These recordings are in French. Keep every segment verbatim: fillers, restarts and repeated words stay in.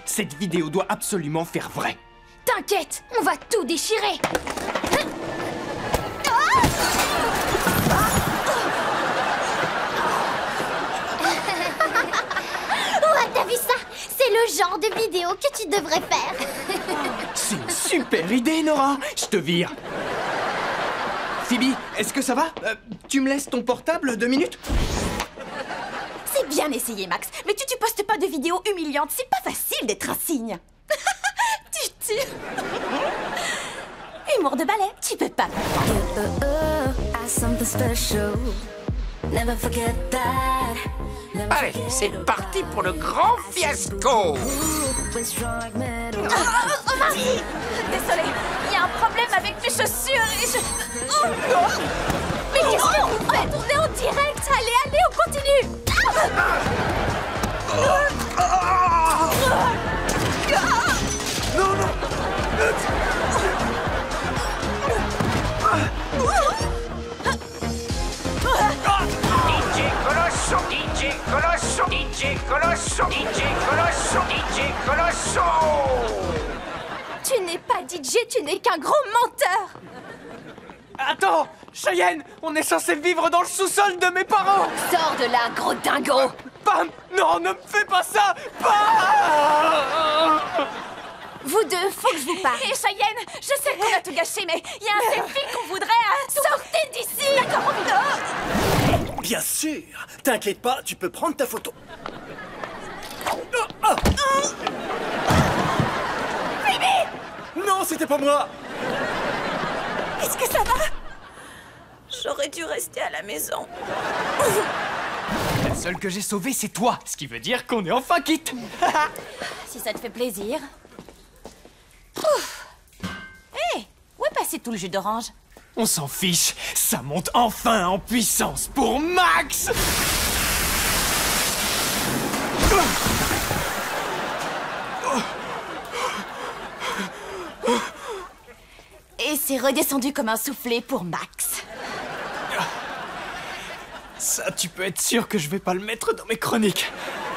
Cette vidéo doit absolument faire vrai. T'inquiète, on va tout déchirer. Ouais, t'as vu ça? C'est le genre de vidéo que tu devrais faire. C'est une super idée, Nora. Je te vire. Phoebe, est-ce que ça va? euh, Tu me laisses ton portable deux minutes? C'est bien essayé, Max. Mais tu, tu postes pas de vidéos humiliantes. C'est pas facile d'être un cygne. Tu tu. Humour de ballet, tu peux pas. Allez, c'est parti pour le grand fiasco. Oh, oh, Marie! Désolée, il y a un problème avec mes chaussures et je... Oh non! Mais qu'est-ce qu'on fait? On est en direct! Allez, allez, on continue! Non, non. D J Colosso, D J Colosso, D J Colosso, D J Colosso, D J Colosso. Tu n'es pas D J, tu n'es qu'un gros menteur! Attends, Cheyenne, on est censé vivre dans le sous-sol de mes parents. Sors de là, gros dingo! Pam! Non, ne me fais pas ça! Pam! Vous deux, faut que je vous parle. Et Cheyenne, je sais qu'on a tout gâché, mais il y a un selfie qu'on voudrait... euh, Sortez d'ici! D'accord, on... Bien sûr. T'inquiète pas, tu peux prendre ta photo. Phoebe! Non, c'était pas moi. Est-ce que ça va? J'aurais dû rester à la maison. La seule que j'ai sauvée, c'est toi, ce qui veut dire qu'on est enfin quitte. Si ça te fait plaisir. Hé, où est passé tout le jus d'orange? On s'en fiche, ça monte enfin en puissance pour Max. Et c'est redescendu comme un soufflé pour Max. Ça, tu peux être sûr que je vais pas le mettre dans mes chroniques.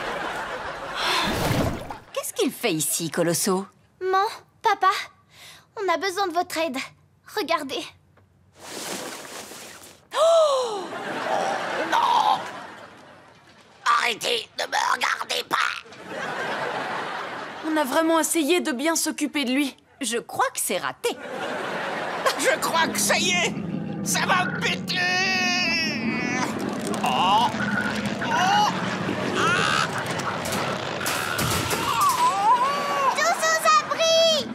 Qu'est-ce qu'il fait ici, Colosso? Maman, papa, on a besoin de votre aide. Regardez. Non. Arrêtez, ne me regardez pas. On a vraiment essayé de bien s'occuper de lui. Je crois que c'est raté. Je crois que ça y est, ça va péter. Oh. Oh. Ah. Tous aux abris!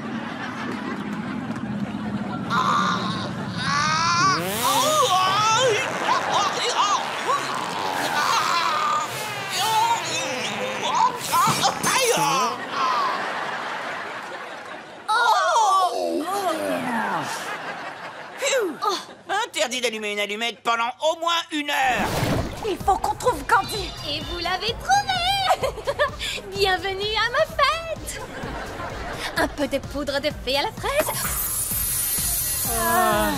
Interdit d'allumer une allumette pendant au moins une heure. Il faut qu'on trouve Candy. Et vous l'avez trouvé! Bienvenue à ma fête! Un peu de poudre de fée à la fraise. Ah.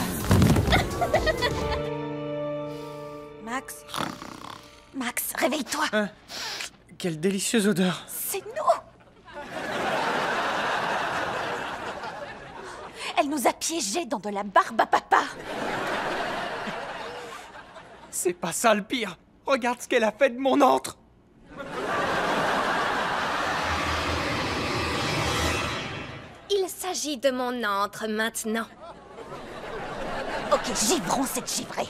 Max. Max, réveille-toi. Hein? Quelle délicieuse odeur. C'est nous. Elle nous a piégés dans de la barbe à papa. C'est pas ça le pire. Regarde ce qu'elle a fait de mon antre. Il s'agit de mon antre maintenant. Ok, givrons cette givrée.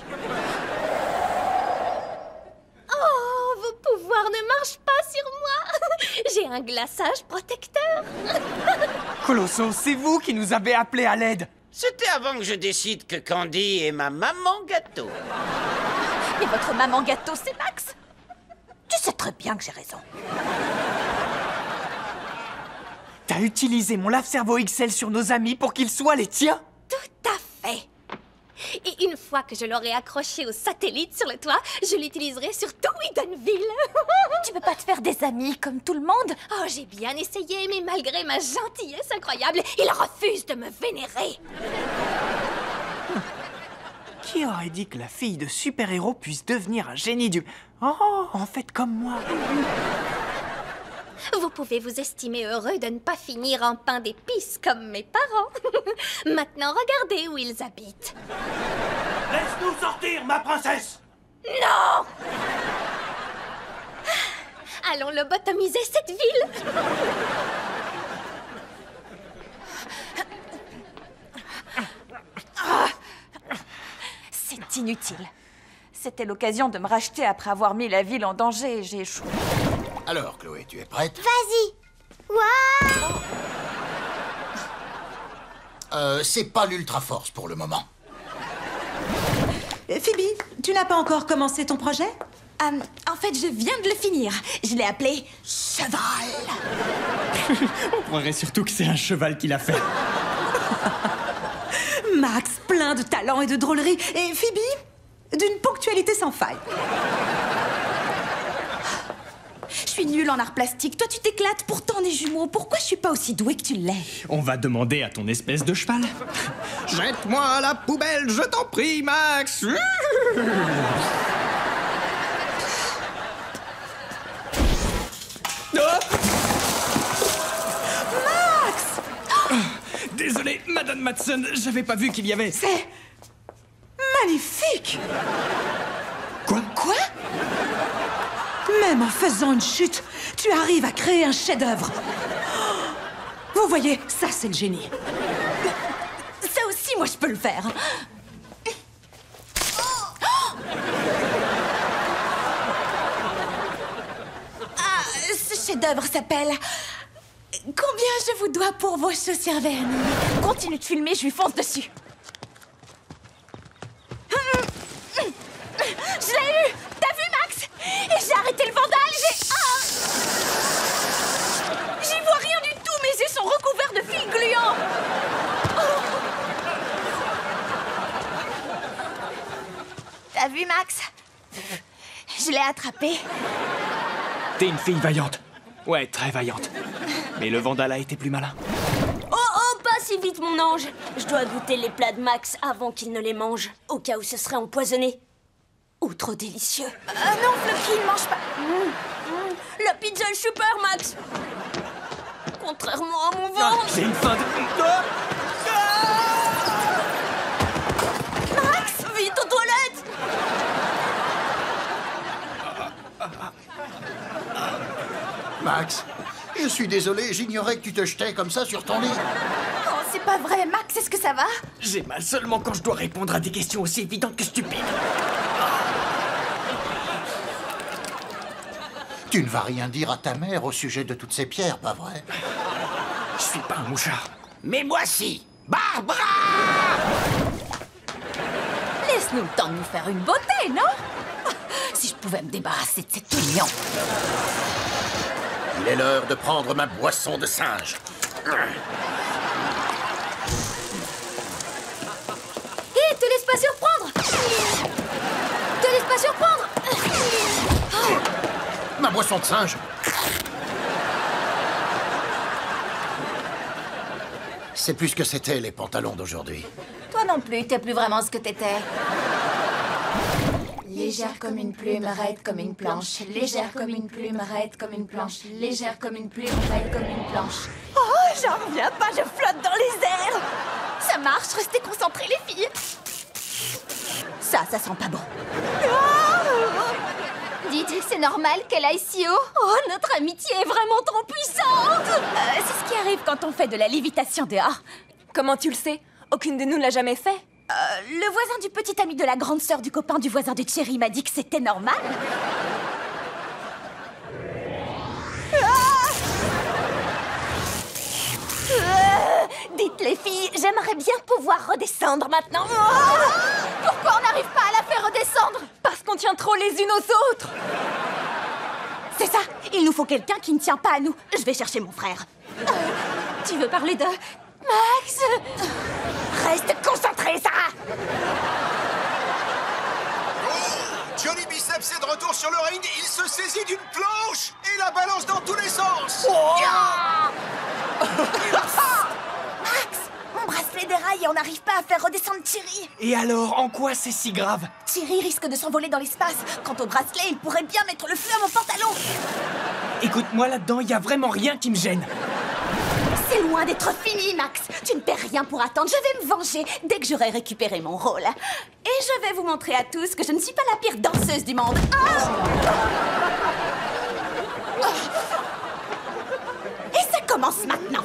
Oh, vos pouvoirs ne marchent pas sur moi. J'ai un glaçage protecteur. Colosso, c'est vous qui nous avez appelés à l'aide. C'était avant que je décide que Candy est ma maman gâteau. Et votre maman gâteau, c'est Max? Tu sais très bien que j'ai raison. T'as utilisé mon lave-cerveau X L sur nos amis pour qu'ils soient les tiens? Tout à fait. Et une fois que je l'aurai accroché au satellite sur le toit, je l'utiliserai sur tout Edenville. Tu peux pas te faire des amis comme tout le monde? Oh, j'ai bien essayé, mais malgré ma gentillesse incroyable, il refuse de me vénérer. Qui aurait dit que la fille de super-héros puisse devenir un génie du... Oh, en fait, comme moi. Vous pouvez vous estimer heureux de ne pas finir en pain d'épices comme mes parents. Maintenant, regardez où ils habitent. Laisse-nous sortir, ma princesse! Non! Allons lobotomiser cette ville. C'est inutile. C'était l'occasion de me racheter après avoir mis la ville en danger et j'ai échoué. Alors, Chloé, tu es prête? Vas-y. Waouh! Euh, c'est pas l'Ultra Force pour le moment. Phoebe, tu n'as pas encore commencé ton projet? Euh, en fait, je viens de le finir. Je l'ai appelé Cheval. On croirait surtout que c'est un cheval qui l'a fait. Max, plein de talent et de drôlerie. Et Phoebe, d'une ponctualité sans faille. Je suis nulle en art plastique. Toi, tu t'éclates. Pourtant, on est jumeaux. Pourquoi je suis pas aussi douée que tu l'es? On va demander à ton espèce de cheval. Jette-moi à la poubelle, je t'en prie, Max. Désolé, Madame Madsen, j'avais pas vu qu'il y avait... C'est magnifique! Quoi? Quoi? Même en faisant une chute, tu arrives à créer un chef-d'œuvre. Vous voyez, ça c'est le génie. Ça aussi, moi, je peux le faire. Ah, ce chef-d'œuvre s'appelle... Combien je vous dois pour vos chaussures vernis? Continue de filmer, je lui fonce dessus. Je l'ai eu! T'as vu, Max? Et j'ai arrêté le vandale, j'ai... Ah! J'y vois rien du tout, mes yeux sont recouverts de fils gluants. Oh! T'as vu, Max? Je l'ai attrapé. T'es une fille vaillante. Ouais, très vaillante. Mais le vandale a été plus malin. Oh, oh, pas si vite, mon ange. Je dois goûter les plats de Max avant qu'il ne les mange, au cas où ce serait empoisonné. Ou trop délicieux. Ah non, Floppy, ne mange pas. Mmh, mmh. La pizza est super, Max. Contrairement à mon ventre. J'ai une faim de... Max, vite aux toilettes. Max, je suis désolé, j'ignorais que tu te jetais comme ça sur ton lit. Oh, c'est pas vrai, Max, est-ce que ça va? J'ai mal seulement quand je dois répondre à des questions aussi évidentes que stupides. Tu ne vas rien dire à ta mère au sujet de toutes ces pierres, pas vrai? Je suis pas un mouchard. Mais moi si, Barbara! Laisse-nous le temps de nous faire une beauté, non? Si je pouvais me débarrasser de cet oignon. Il est l'heure de prendre ma boisson de singe. Hé, hey, te laisse pas surprendre! Te laisse pas surprendre! Ma boisson de singe. C'est plus ce que c'était, les pantalons d'aujourd'hui. Toi non plus, t'es plus vraiment ce que t'étais. Légère comme une plume, raide comme une planche. Légère comme une plume, raide comme une planche. Légère comme une plume, raide comme une planche. Oh, j'en reviens pas, je flotte dans les airs. Ça marche, restez concentrés les filles. Ça, ça sent pas bon. Dites, c'est normal qu'elle aille si haut? Oh, notre amitié est vraiment trop puissante. Euh, c'est ce qui arrive quand on fait de la lévitation dehors. Comment tu le sais? Aucune de nous ne l'a jamais fait. Euh, le voisin du petit ami de la grande sœur du copain du voisin de Thierry m'a dit que c'était normal. Ah euh, dites les filles, j'aimerais bien pouvoir redescendre maintenant. Oh, pourquoi on n'arrive pas à la faire redescendre? Parce qu'on tient trop les unes aux autres. C'est ça, il nous faut quelqu'un qui ne tient pas à nous. Je vais chercher mon frère. Euh, tu veux parler de... Max? Reste concentré, Sarah. Johnny Biceps est de retour sur le ring, il se saisit d'une planche et la balance dans tous les sens. Max, mon bracelet déraille et on n'arrive pas à faire redescendre Thierry. Et alors, en quoi c'est si grave? Thierry risque de s'envoler dans l'espace. Quant au bracelet, il pourrait bien mettre le feu à mon pantalon. Écoute, moi là-dedans, y a vraiment rien qui me gêne. C'est loin d'être fini, Max. Tu ne perds rien pour attendre. Je vais me venger dès que j'aurai récupéré mon rôle. Et je vais vous montrer à tous que je ne suis pas la pire danseuse du monde. Ah Et ça commence maintenant.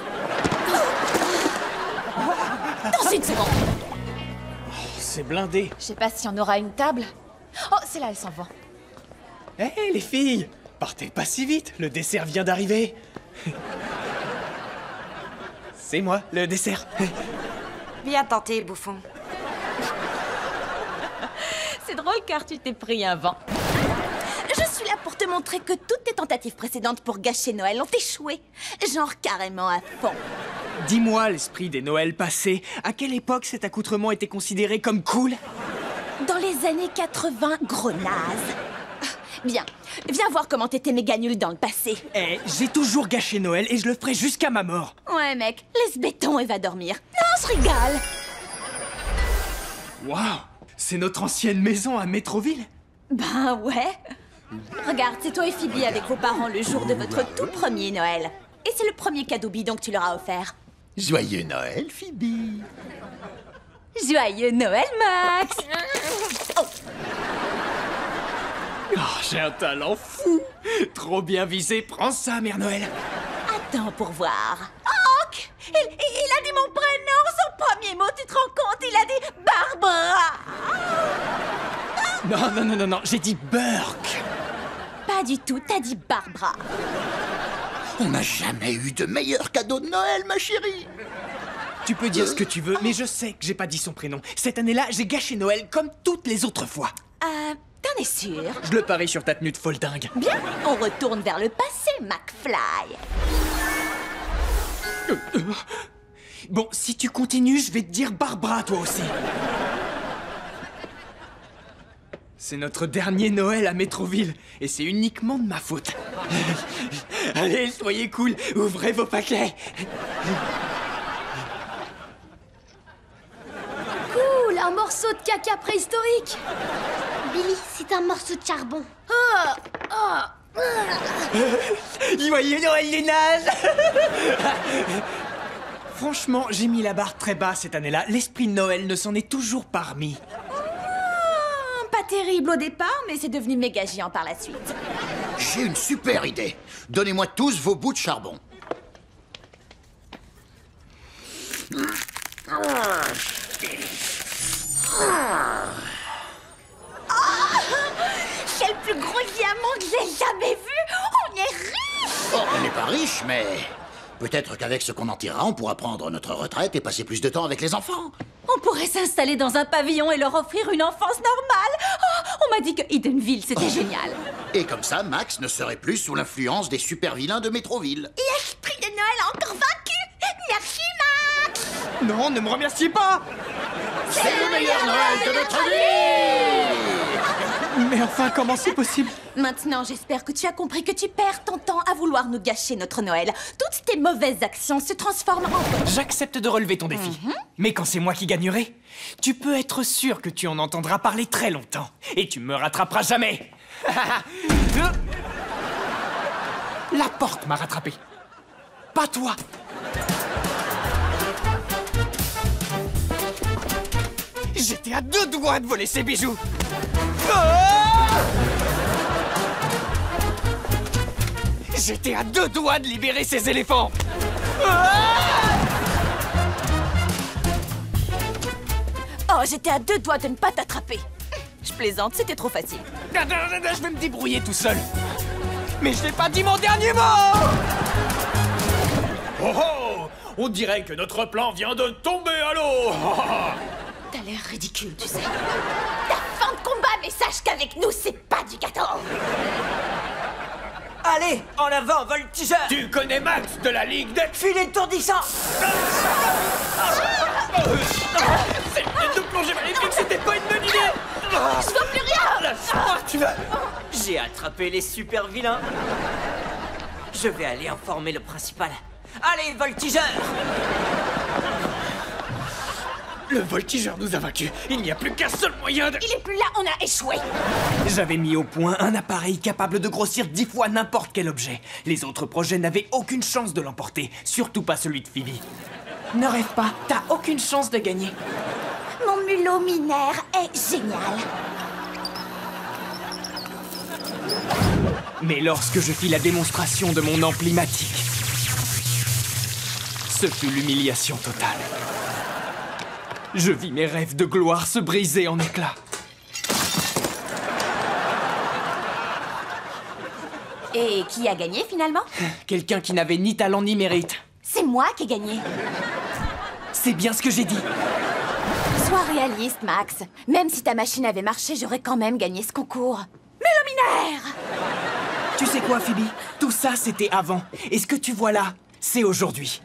Dans une seconde. C'est blindé. Je sais pas si on aura une table. Oh, c'est là, elle s'en va. Hé, hey, les filles, partez pas si vite, le dessert vient d'arriver. C'est moi, le dessert. Bien tenté, bouffon. C'est drôle car tu t'es pris un vent. Je suis là pour te montrer que toutes tes tentatives précédentes pour gâcher Noël ont échoué. Genre carrément à fond. Dis-moi, l'esprit des Noëls passés, à quelle époque cet accoutrement était considéré comme cool? Dans les années quatre-vingts, gros naze. Bien, viens voir comment t'étais méga nul dans le passé. Eh, j'ai toujours gâché Noël et je le ferai jusqu'à ma mort. Ouais, mec, laisse béton et va dormir. Non, je rigole. Waouh, c'est notre ancienne maison à Métroville? Ben ouais. Regarde, c'est toi et Phoebe avec vos parents le jour de votre tout premier Noël. Et c'est le premier cadeau bidon que tu leur as offert. Joyeux Noël, Phoebe. Joyeux Noël, Max. Oh. Oh, j'ai un talent fou. Trop bien visé, prends ça, Mère Noël. Attends pour voir. Oh, il, il, il a dit mon prénom, son premier mot, tu te rends compte? Il a dit Barbara. Non, non, non, non, non, j'ai dit Burke. Pas du tout, t'as dit Barbara. On n'a jamais eu de meilleur cadeau de Noël, ma chérie. Tu peux dire ce que tu veux, mais je sais que j'ai pas dit son prénom. Cette année-là, j'ai gâché Noël comme toutes les autres fois. Euh, t'en es sûr? Je le parie sur ta tenue de folle dingue. Bien, on retourne vers le passé, McFly. Euh, euh. Bon, si tu continues, je vais te dire Barbara, toi aussi. C'est notre dernier Noël à Métroville, et c'est uniquement de ma faute. Allez, soyez cool, ouvrez vos paquets. Cool, un morceau de caca préhistorique. Billy, c'est un morceau de charbon. Oh, oh, oh. Joyeux Noël, les nazes. Franchement, j'ai mis la barre très bas cette année-là. L'esprit de Noël ne s'en est toujours pas remis. Pas terrible au départ, mais c'est devenu méga géant par la suite. J'ai une super idée. Donnez-moi tous vos bouts de charbon. Oh, c'est le plus gros diamant que j'ai jamais vu. On est riche. Oh, on n'est pas riche, mais peut-être qu'avec ce qu'on en tirera, on pourra prendre notre retraite et passer plus de temps avec les enfants. On pourrait s'installer dans un pavillon et leur offrir une enfance normale. Oh, on m'a dit que Edenville, c'était génial. Et comme ça, Max ne serait plus sous l'influence des super-vilains de Métroville. L'esprit de Noël a encore vaincu. Merci, Max. Non, ne me remerciez pas. C'est le meilleur Noël de notre vie. Mais enfin, comment c'est possible? Maintenant, j'espère que tu as compris que tu perds ton temps à vouloir nous gâcher notre Noël. Toutes tes mauvaises actions se transforment en... J'accepte de relever ton défi. Mm-hmm. Mais quand c'est moi qui gagnerai, tu peux être sûr que tu en entendras parler très longtemps. Et tu me rattraperas jamais. La porte m'a rattrapé. Pas toi. J'étais à deux doigts de voler ces bijoux. J'étais à deux doigts de libérer ces éléphants. Oh, j'étais à deux doigts de ne pas t'attraper. Je plaisante, c'était trop facile. Je vais me débrouiller tout seul. Mais je n'ai pas dit mon dernier mot. Oh oh! On dirait que notre plan vient de tomber à l'eau. T'as l'air ridicule, tu sais. Ta fin de combat, mais sache qu'avec nous, c'est pas du gâteau. Allez, en avant, voltigeur. Tu connais Max de la Ligue des... Filet étourdissant. Cette de plongée maléfique, c'était pas une bonne idée. Je vois plus rien. Lâche-moi, tu vas... J'ai attrapé les super vilains. Je vais aller informer le principal. Allez, voltigeur. Le voltigeur nous a vaincus. Il n'y a plus qu'un seul moyen de... Il est plus là, on a échoué. J'avais mis au point un appareil capable de grossir dix fois n'importe quel objet. Les autres projets n'avaient aucune chance de l'emporter, surtout pas celui de Phoebe. Ne rêve pas, t'as aucune chance de gagner. Mon mulot minaire est génial. Mais lorsque je fis la démonstration de mon emplimatique, ce fut l'humiliation totale. Je vis mes rêves de gloire se briser en éclats. Et qui a gagné finalement? Quelqu'un qui n'avait ni talent ni mérite. C'est moi qui ai gagné. C'est bien ce que j'ai dit. Sois réaliste, Max. Même si ta machine avait marché, j'aurais quand même gagné ce concours. Mulot minaire! Tu sais quoi, Phoebe? Tout ça, c'était avant. Et ce que tu vois là, c'est aujourd'hui.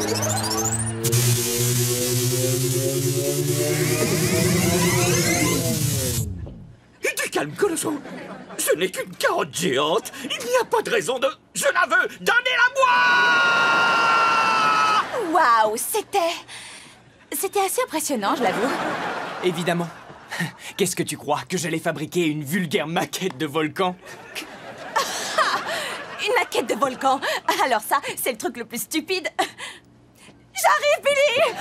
Du calme, Colosso. Ce n'est qu'une carotte géante. Il n'y a pas de raison de... Je la veux. Donnez-la-moi! Waouh, c'était... C'était assez impressionnant, je l'avoue. Évidemment. Qu'est-ce que tu crois? Que j'allais fabriquer une vulgaire maquette de volcan? Une maquette de volcan? Alors ça, c'est le truc le plus stupide. J'arrive, Billy!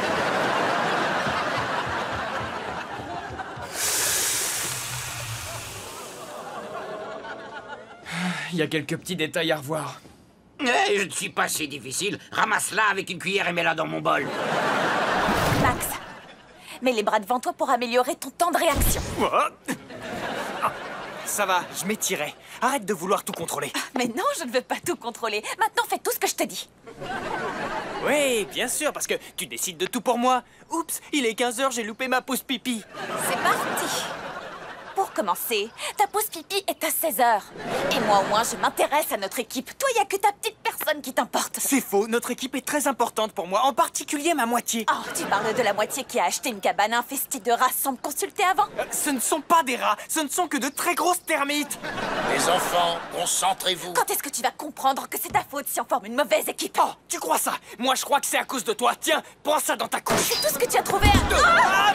Il y a quelques petits détails à revoir. Eh, je ne suis pas si difficile. Ramasse-la avec une cuillère et mets-la dans mon bol. Max, mets les bras devant toi pour améliorer ton temps de réaction. Ah, ça va, je m'étirais. Arrête de vouloir tout contrôler. Mais non, je ne veux pas tout contrôler. Maintenant, fais tout ce que je te dis. Oui, bien sûr, parce que tu décides de tout pour moi. Oups, il est quinze heures, j'ai loupé ma pause pipi. C'est parti. Pour commencer, ta pause pipi est à seize heures. Et moi, au moins, je m'intéresse à notre équipe. Toi, il n'y a que ta petite personne qui t'importe. C'est faux, notre équipe est très importante pour moi, en particulier ma moitié. Oh, tu parles de la moitié qui a acheté une cabane infestée de rats sans me consulter avant? euh, Ce ne sont pas des rats, ce ne sont que de très grosses termites. Les enfants, concentrez-vous. Quand est-ce que tu vas comprendre que c'est ta faute si on forme une mauvaise équipe? Oh, tu crois ça? Moi, je crois que c'est à cause de toi. Tiens, prends ça dans ta couche. C'est tout ce que tu as trouvé à... Ah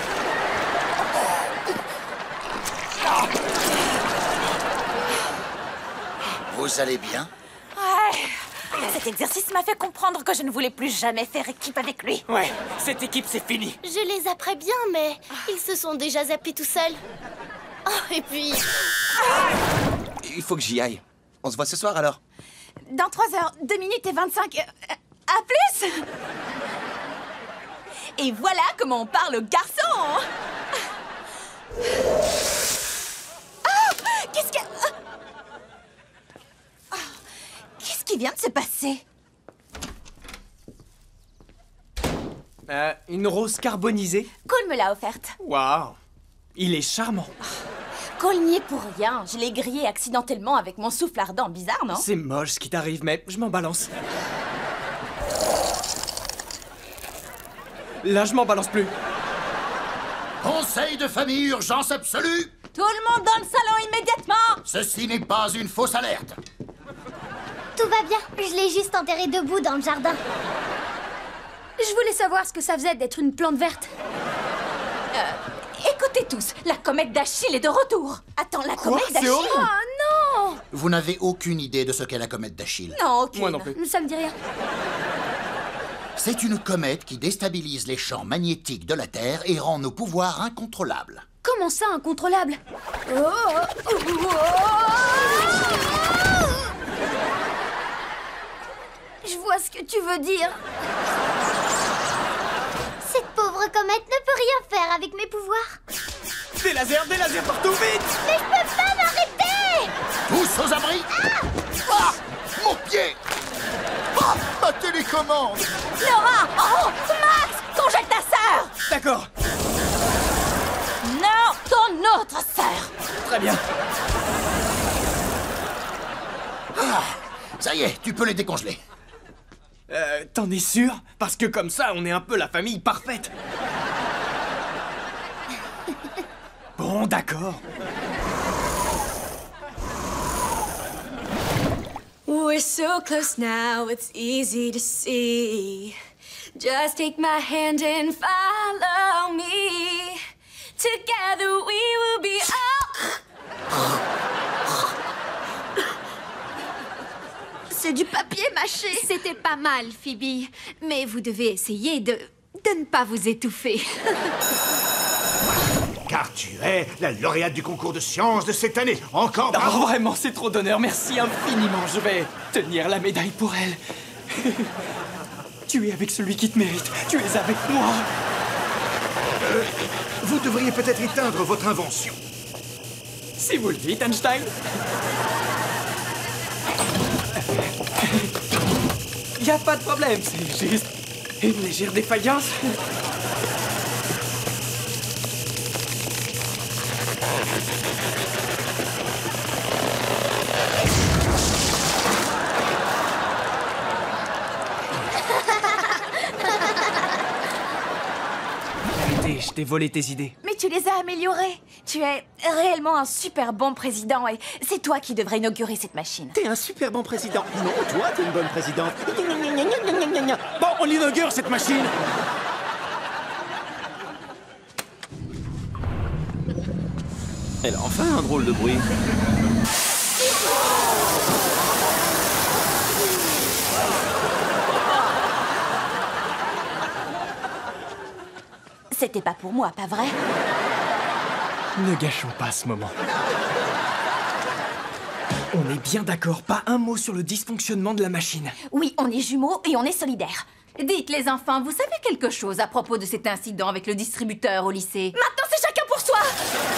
Vous allez bien? Ouais. Cet exercice m'a fait comprendre que je ne voulais plus jamais faire équipe avec lui. Ouais, cette équipe, c'est fini. Je les apprends bien, mais ils se sont déjà zappés tout seuls. Oh, et puis... Il faut que j'y aille. On se voit ce soir, alors? Dans trois heures, deux minutes et vingt-cinq... Euh, à plus. Et voilà comment on parle aux garçons. Ah! Qu'est-ce que... Qu'est-ce qui vient de se passer? Euh, une rose carbonisée. Cole me l'a offerte. Waouh, il est charmant. Cole n'y est pour rien. Je l'ai grillé accidentellement avec mon souffle ardent. Bizarre, non? C'est moche ce qui t'arrive, mais je m'en balance. Là, je m'en balance plus. Conseil de famille, urgence absolue. Tout le monde dans le salon immédiatement. Ceci n'est pas une fausse alerte. Tout va bien, je l'ai juste enterré debout dans le jardin. Je voulais savoir ce que ça faisait d'être une plante verte. Euh, écoutez tous, la comète d'Achille est de retour. Attends, la Quoi? comète d'Achille? C'est horrible. Oh non! Vous n'avez aucune idée de ce qu'est la comète d'Achille? Non, aucune. Moi non plus. Ça me dit rien. C'est une comète qui déstabilise les champs magnétiques de la Terre et rend nos pouvoirs incontrôlables. Comment ça, incontrôlable? Oh, oh, oh. Je vois ce que tu veux dire. Cette pauvre comète ne peut rien faire avec mes pouvoirs. Des lasers, des lasers partout, vite! Mais je peux pas m'arrêter! Tous aux abris! Ah! Mon pied! Ah! Ma télécommande! Laura! Oh! Max! Congèle ta sœur! D'accord, Non! Ton autre sœur! très bien. Ah! Ça y est, tu peux les décongeler. Euh, t'en es sûr? Parce que comme ça, on est un peu la famille parfaite. Bon, d'accord. We're so close now, it's easy to see. Just take my hand and follow me. Together we will be all... C'est du papier mâché. C'était pas mal, Phoebe. Mais vous devez essayer de... de ne pas vous étouffer. Car tu es la lauréate du concours de sciences de cette année. Encore bravo. Oh, vraiment, c'est trop d'honneur. Merci infiniment. Je vais tenir la médaille pour elle. Tu es avec celui qui te mérite. Tu es avec moi. Euh, vous devriez peut-être éteindre votre invention. Si vous le dites, Einstein. Y a pas de problème, c'est juste une légère défaillance. Arrêtez, je t'ai volé tes idées. Mais tu les as améliorées. Tu es réellement un super bon président et c'est toi qui devrais inaugurer cette machine. T'es un super bon président. Non, toi, t'es une bonne présidente. Bon, on inaugure cette machine. Elle a enfin un drôle de bruit. C'était pas pour moi, pas vrai? Ne gâchons pas ce moment. On est bien d'accord, pas un mot sur le dysfonctionnement de la machine. Oui, on est jumeaux et on est solidaires. Dites, les enfants, vous savez quelque chose à propos de cet incident avec le distributeur au lycée? Maintenant, c'est chacun pour soi!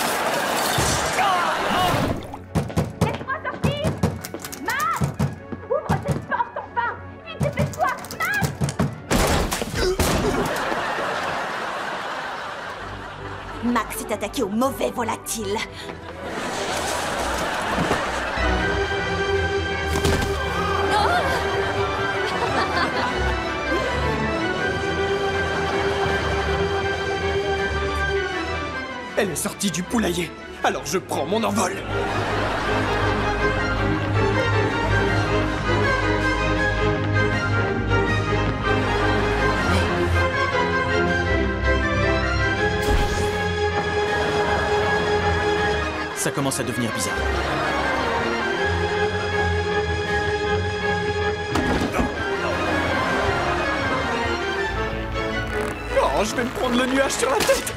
Laisse-moi sortir! Max! Ouvre cette porte, enfin! Vite, dépêche-toi! Max! Max s'est attaqué au mauvais volatile. Elle est sortie du poulailler, alors je prends mon envol. Ça commence à devenir bizarre. Oh, je vais me prendre le nuage sur la tête.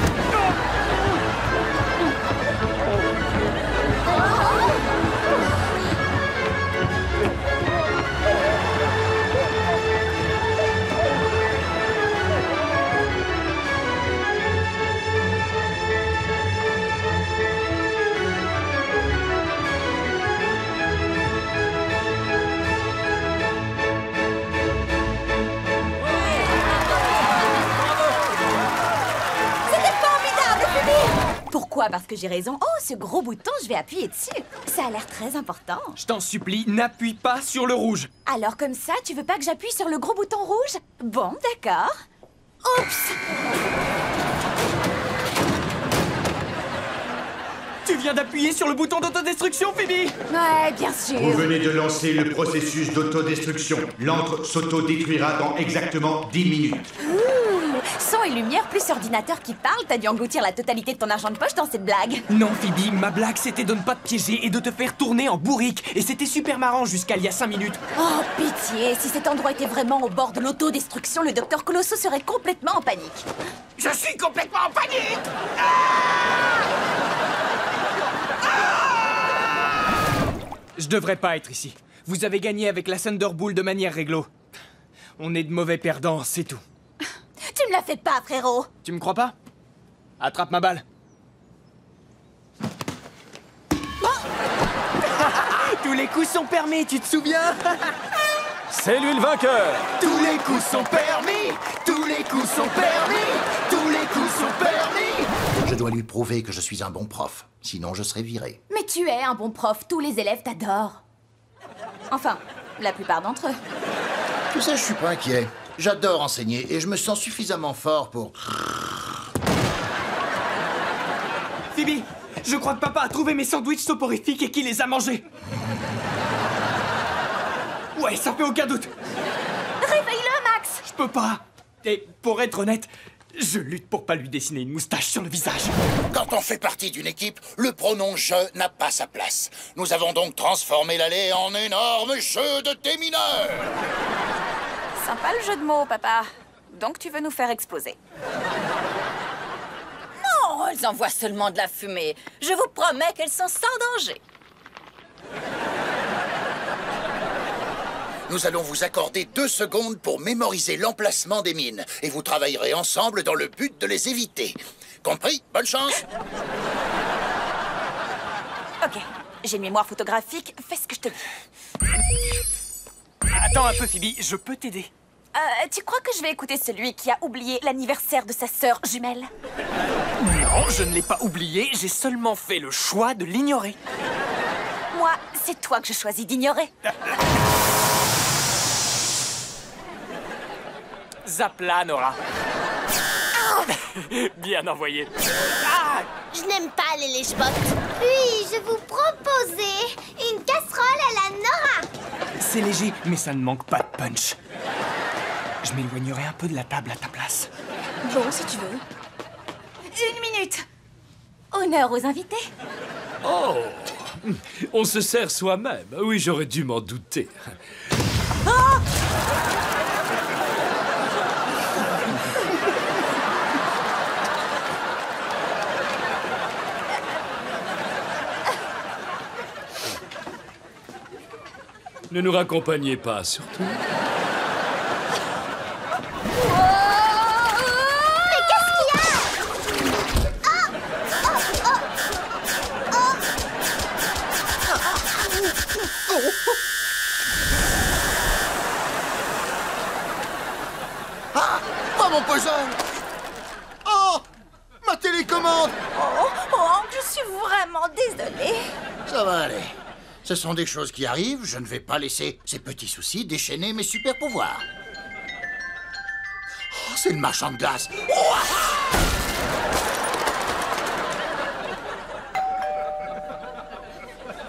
Pourquoi? Parce que j'ai raison. Oh, ce gros bouton, je vais appuyer dessus. Ça a l'air très important. Je t'en supplie, n'appuie pas sur le rouge. Alors comme ça, tu veux pas que j'appuie sur le gros bouton rouge? Bon, d'accord. Oups! Tu viens d'appuyer sur le bouton d'autodestruction, Phoebe? Ouais, bien sûr. Vous venez de lancer le processus d'autodestruction. L'antre s'autodétruira dans exactement dix minutes. Ouh, son et lumière plus ordinateur qui parle, t'as dû engloutir la totalité de ton argent de poche dans cette blague. Non, Phoebe, ma blague c'était de ne pas te piéger et de te faire tourner en bourrique. Et c'était super marrant jusqu'à il y a cinq minutes. Oh, pitié, si cet endroit était vraiment au bord de l'autodestruction, le docteur Colosso serait complètement en panique. Je suis complètement en panique! Ah! Je devrais pas être ici. Vous avez gagné avec la Thunderbolt de manière réglo. On est de mauvais perdants, c'est tout. Tu me la fais pas, frérot. Tu me crois pas? Attrape ma balle. Oh tous les coups sont permis, tu te souviens? C'est lui le vainqueur! Tous les coups sont permis! Tous les coups sont permis! Tous les coups sont permis! Je dois lui prouver que je suis un bon prof. Sinon, je serai viré. Mais tu es un bon prof, tous les élèves t'adorent. Enfin, la plupart d'entre eux. Tu sais, je suis pas inquiet. J'adore enseigner et je me sens suffisamment fort pour... Phoebe, je crois que papa a trouvé mes sandwichs soporifiques et qu'il les a mangés. Ouais, ça fait aucun doute. Réveille-le, Max. Je peux pas. Et pour être honnête, je lutte pour pas lui dessiner une moustache sur le visage. Quand on fait partie d'une équipe, le pronom « je » n'a pas sa place. Nous avons donc transformé l'allée en énorme jeu de démineur. Sympa le jeu de mots, papa. Donc tu veux nous faire exploser? Non, elles envoient seulement de la fumée. Je vous promets qu'elles sont sans danger. Nous allons vous accorder deux secondes pour mémoriser l'emplacement des mines. Et vous travaillerez ensemble dans le but de les éviter. Compris? Bonne chance. Ok, j'ai une mémoire photographique. Fais ce que je te dis. Attends un peu, Phoebe, je peux t'aider. Euh, tu crois que je vais écouter celui qui a oublié l'anniversaire de sa sœur jumelle? Non, je ne l'ai pas oublié, j'ai seulement fait le choix de l'ignorer. Moi, c'est toi que je choisis d'ignorer. Zapla, Nora. Bien envoyé. Ah, je n'aime pas les lèche-bottes. Puis-je vous proposer une casserole à la Nora? C'est léger, mais ça ne manque pas de punch. Je m'éloignerai un peu de la table à ta place. Bon, si tu veux. Une minute. Honneur aux invités. Oh, on se sert soi-même. Oui, j'aurais dû m'en douter. Ah! Ne nous raccompagnez pas, surtout. Ah! Oh, mon puzzle! Oh! Ma télécommande! Oh, oh, je suis vraiment désolée. Ça va aller. Ce sont des choses qui arrivent, je ne vais pas laisser ces petits soucis déchaîner mes super pouvoirs. Oh, c'est le marchand de glace. Oh!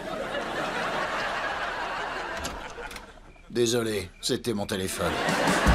Désolé, c'était mon téléphone.